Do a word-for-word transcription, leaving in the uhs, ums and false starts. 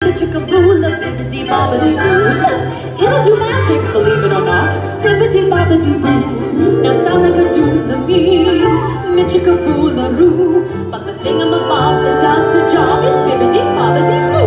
Chicka-boo-la, bibbidi-bobbidi-boo. It'll do magic, believe it or not. Bibbidi-bobbidi-boo. Now sound like a doodle means Mitchicka-boo-la-roo. But the thingamabob that does the job is bibbidi-bobbidi-boo.